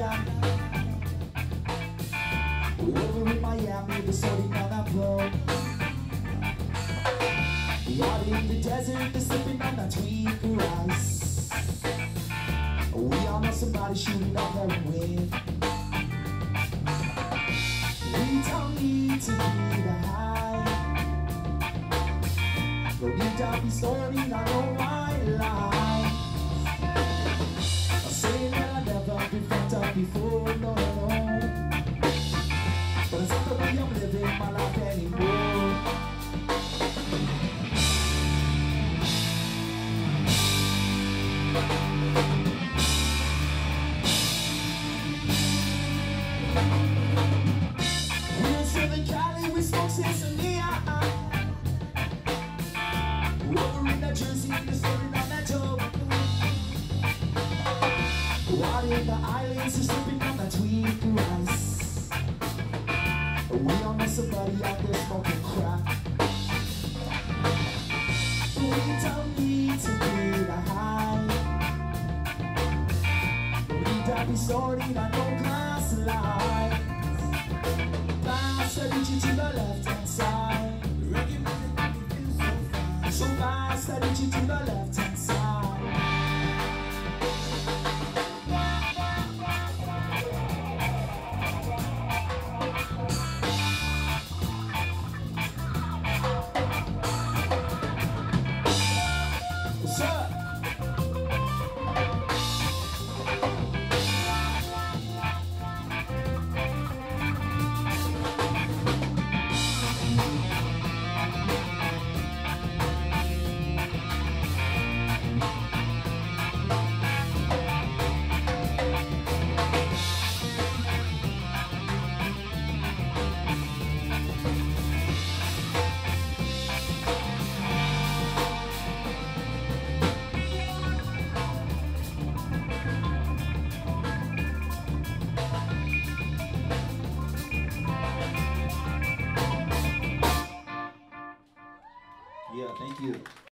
playa. Over in Miami, the sorting on a boat. Out in the desert, they're slipping on that tweaker ice. We all know somebody shooting up heroin. We don't need to be the high. Don't need to be storing on all my life. I'm saying that I've never been fucked up before, no, no, no. But it's not the way I'm living my life anymore. We're Southern Cali, we smoke Sinsalia. Over in New Jersey, they're slipping on that dope. Out in the islands, they're slipping on that tweaker ice. We all know somebody out there smoking crack. We don't need to be the high. We need to be sorting on no glass lines. Fast, I reach you to the left hand side. So fast, I reach you to the left hand side. Yeah, thank you.